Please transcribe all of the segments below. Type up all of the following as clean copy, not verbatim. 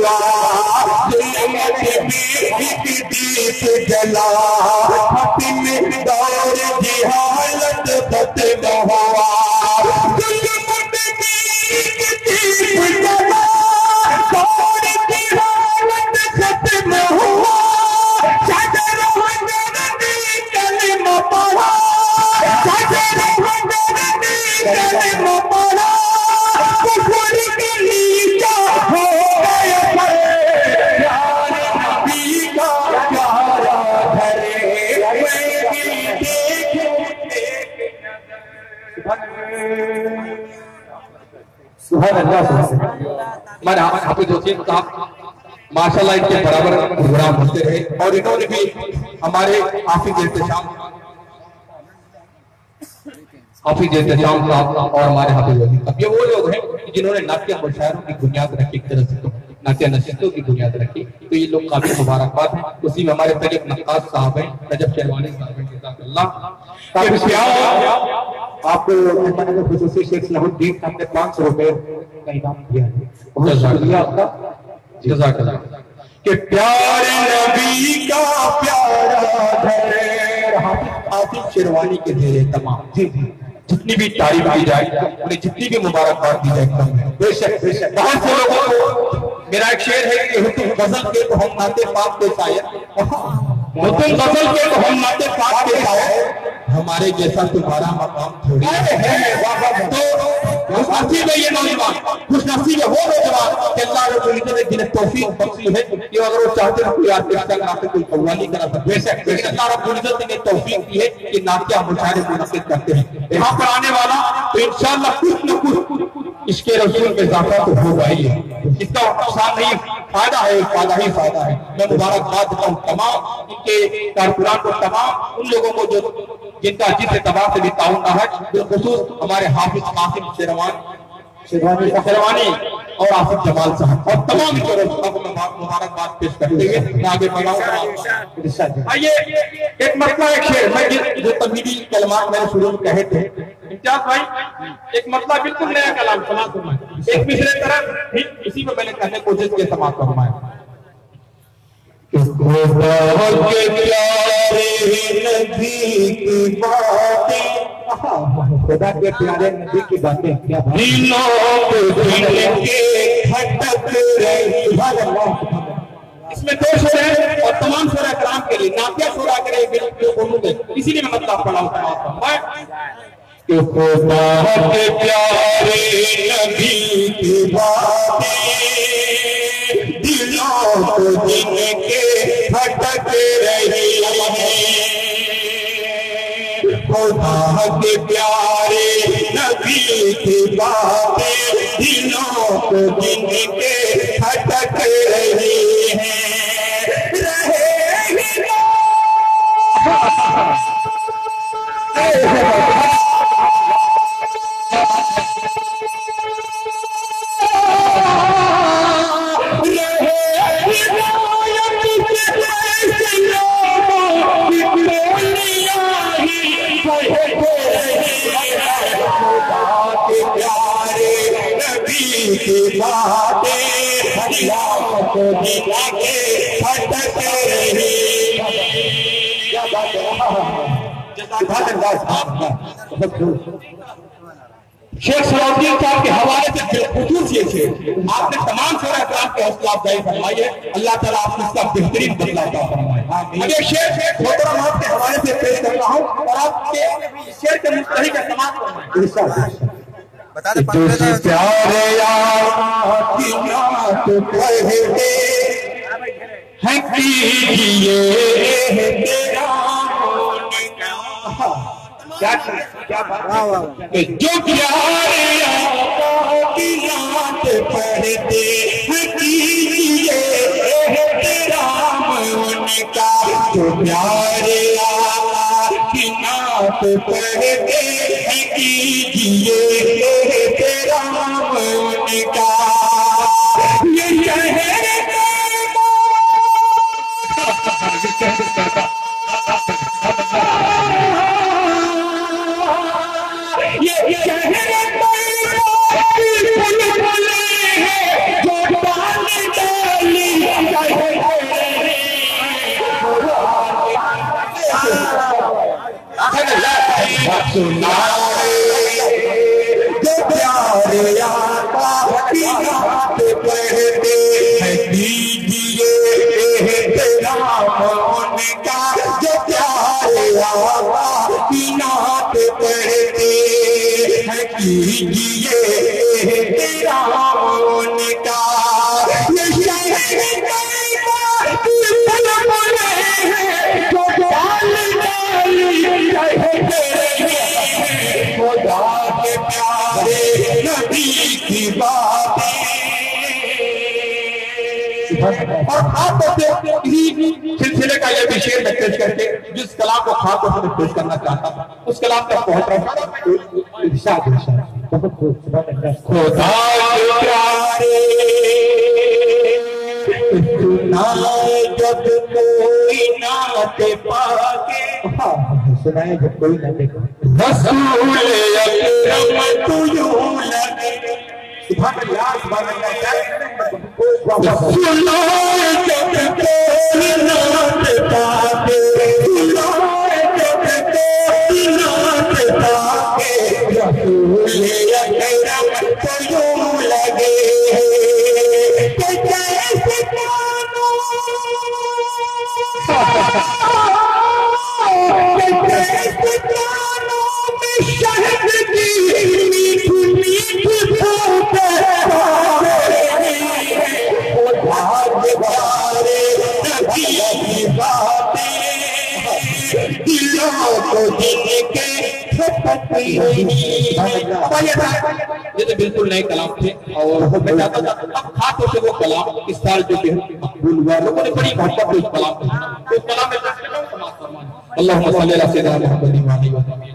हुआ, ज़ुल्मत में एक दीप जला, खत्म दौर जिहालत खत्म हुआ, ज़ुल्मत में एक दीप जला, दौर जिहालत खत्म हुआ, सदर हज़रत कलमा पढ़ा, सदर हज़रत कलमा पढ़ा, कुफर के नीचा हो गया प्यारे नबी का प्यारा धरे, मैं भी सुभान अल्लाह। मैं हाफिज हुसैन साहब माशाल्लाह इनके बराबर प्रोग्राम होते रहे और इन्होंने भी हमारे हाफिज एहतशाम साहब और हमारे हाफिज साहब ये वो लोग हैं जिन्होंने नाट्य मुशायरों की बुनियाद रखी, एक तरह से नाट्य नशीतों की बुनियाद रखी, तो ये लोग काफी मुबारकबाद हैं। उसी में हमारे तरीक नक्काश साहब हैं, रजब शेरवानी साहब हैं, जज़ाकल्लाह। आपको खुसूसी शेख सलाहुद्दीन साहब ने 500 रुपए का इनाम दिया है, बहुत शुक्रिया आपका, जज़ाकल्लाह। कि प्यारे नबी का प्यारा धरे, हाफिज शेरवानी के ज़रिए तमाम जी जितनी भी तारीफ की जाए, उन्हें जितनी भी मुबारकबाद दी जाए कम है। बेशक बेशक बहुत से लोगों को मेरा एक शेर है कि हुतुम गजल के तो हम नाते पाक के शायर, हुतुम गजल के तो हम नाते पाक के शायर, हमारे जैसा तुम्हारा मकाम थोड़ी है। तो खुशनसीब है ये नौजवान, खुशनसीब है वो नौजवान कि अल्लाह रब्बुल इज्जत ने जिन्हें तौफीक बख्शी है कि अगर वो चाहते हैं कोई आर्टिस्ट करा सकते, कोई कव्वाली करा सकते, बेशक बेशक अल्लाह रब्बुल इज्जत ने तौफीक दी है कि नाट्य मुशायरे मुनक़िद करते हैं यहाँ पर आने वाला, तो इंशाअल्लाह कुछ न कुछ इसके रसूल में इजाफा तो होगा ही है, इसका नुकसान नहीं, फायदा है, फायदा ही फायदा है। मैं मुबारकबाद देता हूँ तमाम इनके कारकुनान को, तमाम उन लोगों को जो जिनका जिस एतबार से भी ताउन रहा है, बिलखुसूस हमारे हाफिज कासिम शेरवानी और आसिफ जमाल साहब और तमाम को मुबारकबाद पेश करते हुए मैं आगे बढ़ाऊंगा। आइए एक मसला, एक शेर, मैं जो तमीदी कलमात मैंने शुरू में कहे थे, इम्तियाज भाई एक मतलब बिल्कुल नया कलाम समाज फरमाए, एक पिछले तरह ठीक इसी में मैंने कहने की कोशिश की, समाज फरमाए। खुदा के प्यारे नबी की बातें क्या इसमें दो शेर है और तमाम शेर कलाम के लिए नाफिया शुरा करे बोलूंगे, इसीलिए मैं मतलब पढ़ाऊंगा। कि खुदा के प्यारे नबी की बातें दिलों को जिनके भटक रही है, खुदा के प्यारे नबी की बातें दिलों को जिनके भटक रही है, शेख सलाहुद्दीन साहब के हवाले से बिलखुसूस ये शेर आपने तमाम शेर इकराम के हौसला अफजाई फरमाई है, अल्लाह ताला आपको इसका बेहतरीन बदला अता फरमाए। अब ये शेर मोहतरम आपके हवाले से पेश कर रहा हूँ और आपके शेर के मुस्तहिक का समाज बता दे। प्यारे यार की नात कहते हैं कीजिए तेरा क्या बात, जो प्यारे आका की नात पढ़ते हैं कीजिए एहतराम उनका, जो प्यारे आका की नात पढ़ते हैं कीजिए एहतराम उनका। ये शहर सुनाए जो प्यारे आका की नात पढ़ते हैं, कीजिए एहतराम उनका जो प्यारे आका की नात पढ़ते हैं, कीजिए एहतराम उनका। ये शहर खुदा के प्यारे नबी की बातें। और खासतौर से इसी सिलसिले का यह भी शेर मैं पेश करके जिस कलाम को खासतौर से पेश करना चाहता हूँ उस कलाम तक पहुंच रहा हूँ। खुदा के प्यारे सुनाए जब कोई नात पाके, सुनाए जब कोई नात रसूल अकरम तू यूं लगे। सुभान अल्लाह सुभान अल्लाह। सुनाए जब कोई नात पाके, सुनाए जब कोई नात पाके, रसूल अकरम तू यूं लगे। शहद की मीठ मीठ ये तो बिल्कुल नए कलाम थे और मैं चाहता था अब खासतौर से वो कलाम इस साल जो मकबूल हुआ, लोगों ने बड़ी मोहब्बत से उस कलाम को सुना। तो कलाम में अल्लाहुम्मा सल्ली अला सय्यिदिना मुहम्मद व आलिहि वसल्लम।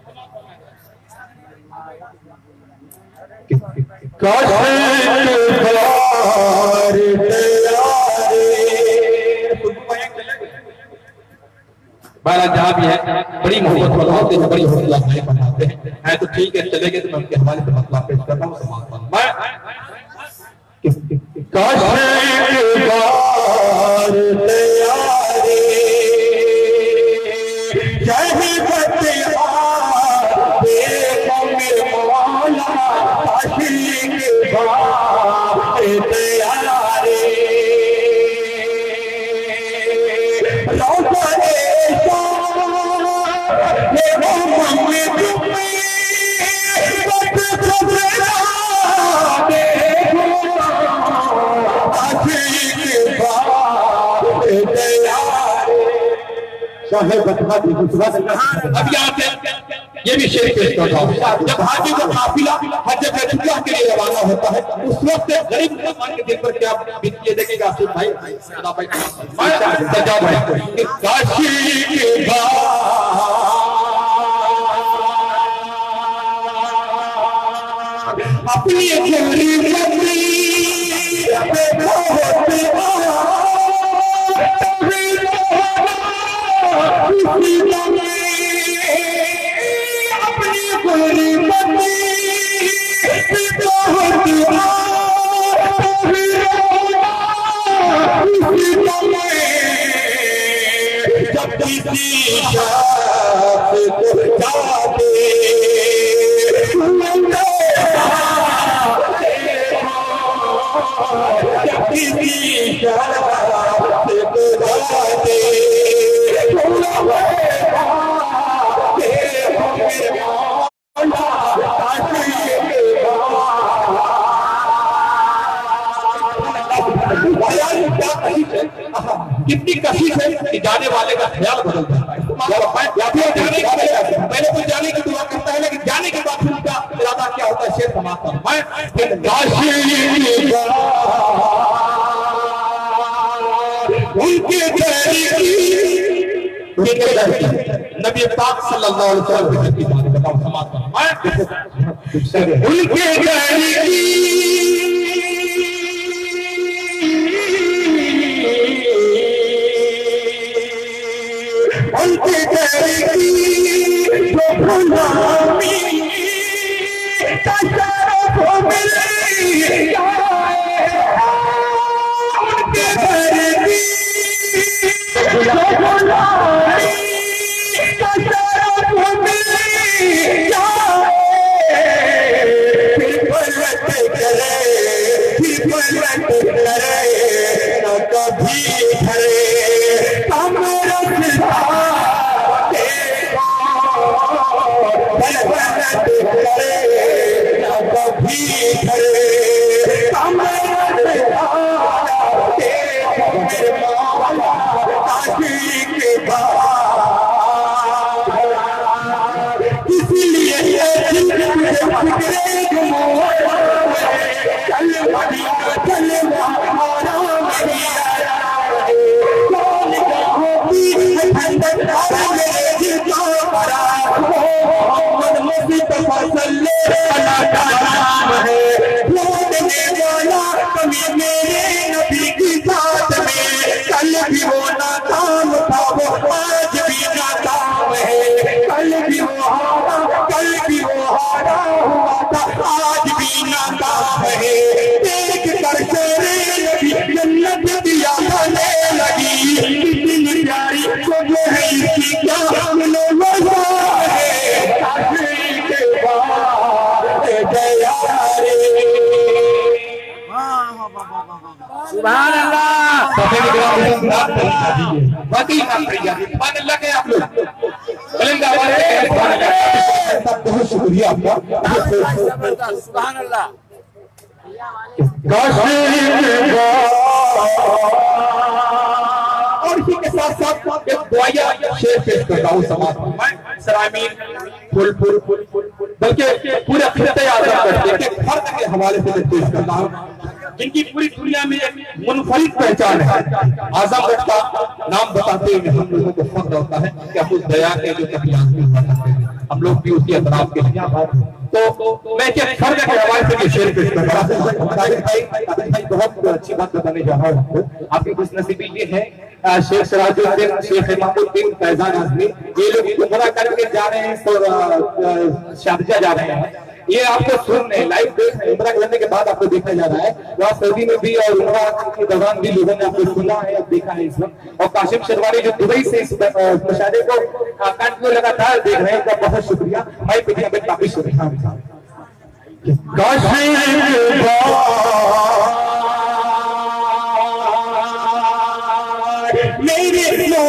बारा जहाँ भी है बड़ी मोहब्बत बनाते हैं, बड़ी हौसला अफजाई बनाते हैं। तो ठीक है चलेंगे तो मैं उनके हवाले से मसला पेश कर रहा हूँ। अब यहाँ पे ये भी शेर पेश कर रहा हूँ। जब हाजी का काफिला हज बैतुल्लाह के लिए रवाना होता है उस वक्त गरीब मुसलमान के दिल पर क्या बीतती है देखेगा आसिफ भाई, सदा भाई, सजा भाई। काशी के अपनी अपनी जब किसी कितनी कशिश है कि जाने वाले का ख्याल बदल जाता है। पहले कोई जाने की दुआ करता है लेकिन जाने के बाद उनका इरादा क्या होता है शेर समाप्त होता है। उनके नबी पाक सल्लल्लाहु अलैहि वसल्लम की बात बताओ समाप्त उनके पलट करे न कभी धरे कमर पलट करे न कभी धरे कमर के बाद इसलिए मेरे नबी की साथ में कल भी वो नाकाम था वो आज भी नाकाम है कल भी वो हारा हुआ था आज भी नाकाम है देख कर तेरे नबी जन्नत दिया जाने लगी इतनी प्यारी को जो है इसकी क्या मिले मजा है के बाद गया रे सुभान अल्लाह। बाकी सुभान अल्लाह के आप लोग बहुत शुक्रिया आपका। सुभान अल्लाह। और इसी के साथ साथ एक दुआया शेर पेश करता हूँ समाज में सरामीन फुल बल्कि पूरे खित्ते आज़म करते हैं फर्द के हवाले से मैं पेश करता हूँ जिनकी पूरी दुनिया में एक मुनफरिद पहचान है। आजमगढ़ का नाम बताते हुए हम लोगों को फख्र होता है कि हम उस दया के जो कभी आदमी हुआ करते हैं हम लोग भी उसी अतराफ के लिए तो मैं क्या फर्द के हवाले से ये शेर पेश कर रहा हूँ। भाई बहुत अच्छी बात बताने जा रहा हूँ आपको। आपकी खुशनसीबी ये है शेख सिराजुद्दीन शेख इमामुद्दीन फैजान आजमी ये लोग उम्रा करके जा रहे हैं तो शारजा जा रहे हैं। ये आपको सुन रहे लाइव देख रहे हैं उम्रा करने के बाद आपको देखा जा रहा है वहाँ सऊदी में भी और उम्रा के दौरान भी लोगों ने आपको सुना है और देखा है इस वक्त। और काशिम शेरवानी जो दुबई से इस मुशाहरे को कंटिन्यू लगातार देख रहे हैं उनका बहुत शुक्रिया। भाई पिछले हमें काफी शुक्रिया मेरे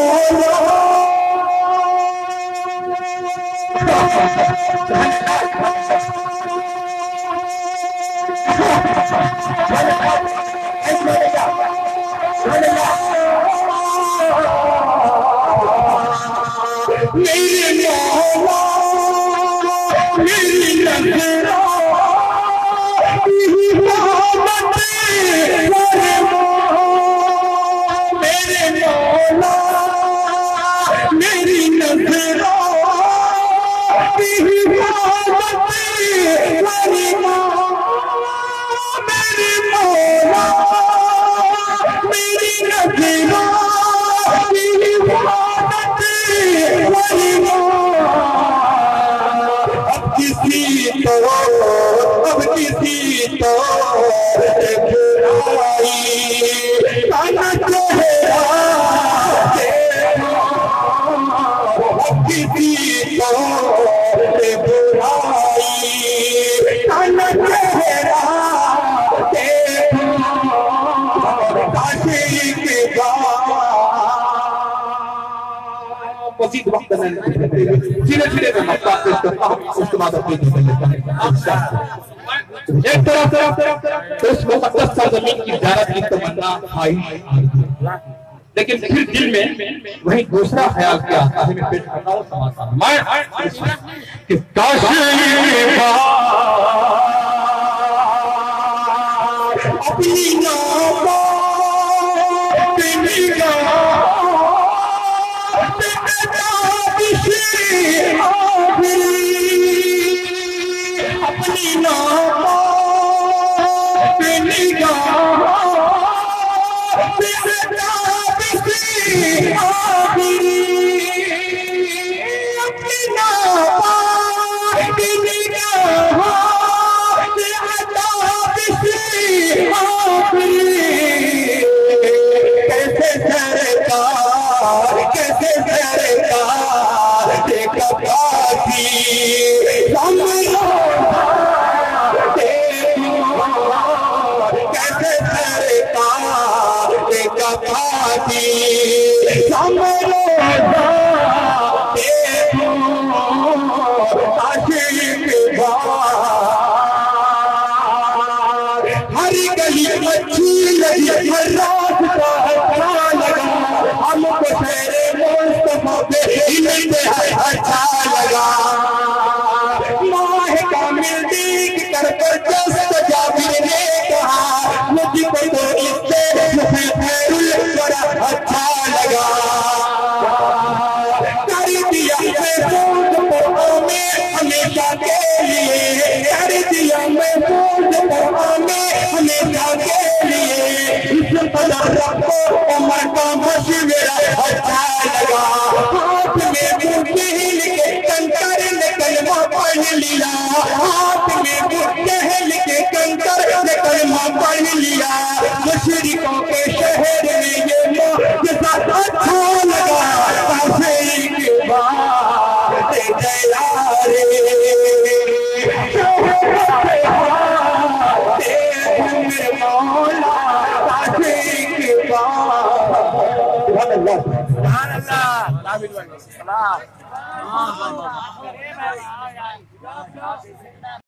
मजीद वक्त धीरे धीरे मैं उसके बाद अपनी एक तरफ तो उस मुकद्दस सरजमीन की ज़ियारत की तमन्ना ख्वाहिश लेकिन फिर दिल में वही दूसरा ख्याल क्या आता है। मैं पेश करता हूँ समाज कि काश अपनी गली अच्छी लगी, हर रास्ता अच्छा लगा, हमको शेरे मुस्तफा पे इंतहा अच्छा लगा। माह कामिल देख कर जबरदस्त जाबिर ने कहा, मुझको तो इससे खैरुल वरा अच्छा लगा। कर दिया महफूज में हमेशा के लिए, कर दिया महफूज में हमेशा के लिए, इस कदर रखो उमर का मशवरा अच्छा लगा। हाथ में मुट्ठी हिल के कंकर ने कलमा पढ़ लिया, हाथ में मुट्ठी हिल के कंकर ने कलमा पढ़ लिया। मुशरिकों के शहर में ये मौजज़ा अच्छा लगा। काफिर के बाद दया रे मौला, काफिर के बाद सुभान अल्लाह। काबिल भाई सलाम।